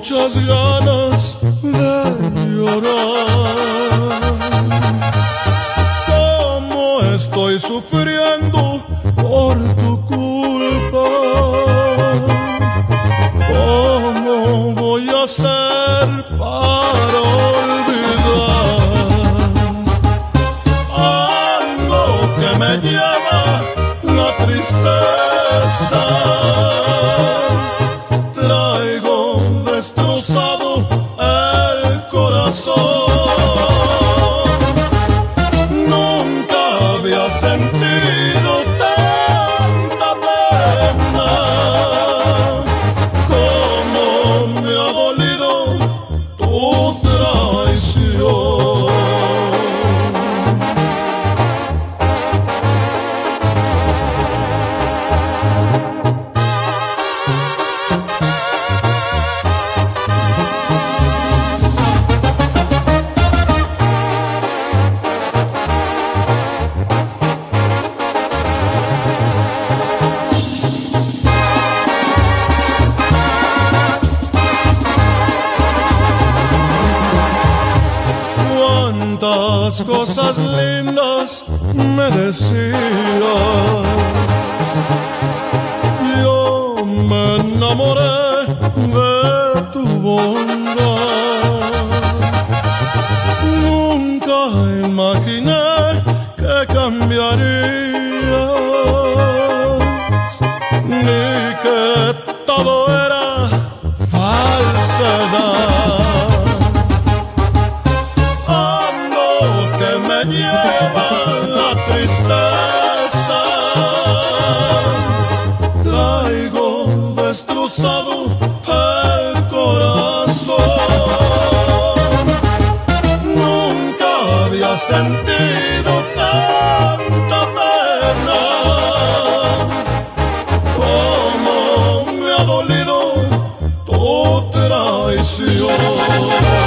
muchas ganas de llorar. Cómo estoy sufriendo por tu culpa. ¿Cómo voy a hacer para olvidar algo que me lleva la tristeza? Traigo destrozado el corazón. Nunca había sentido tanta pena. Cómo me ha dolido tu traición. Cuántas cosas lindas me decías. Yo me enamoré de tu bondad. Nunca imaginé que cambiarías, ni que todo era falsedad. Me lleva la tristeza. Traigo destrozado el corazón. Nunca había sentido tanta pena. Cómo me ha dolido tu traición.